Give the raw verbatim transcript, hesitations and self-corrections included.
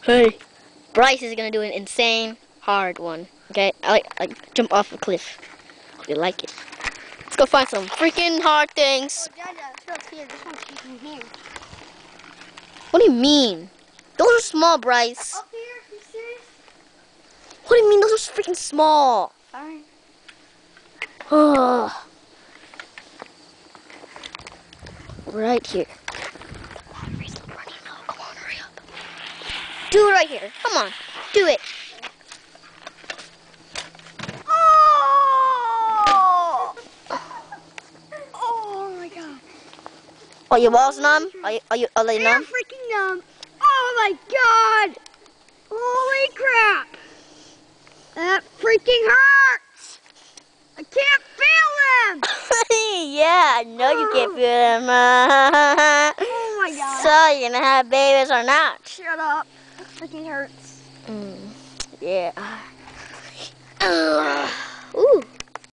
Hey, Bryce is gonna do an insane hard one. Okay, I like like jump off a cliff. Hope you like it. Let's go find some freaking hard things. Oh, Dad, let's go here. This one's taking here. What do you mean? Those are small, Bryce. Up here? Are you serious? What do you mean? Those are freaking small. Fine. Right here. Come on, hurry up. Do it right here. Come on, do it. Oh! Oh my God. Are your balls numb? Are you, are you, are they They're numb? freaking numb. Oh my God. Holy crap. That freaking hurts. I can't feel them. Yeah, I know you can't feel them. Oh my God. So, you gonna have babies or not? Shut up. That freaking hurts. Mm, yeah.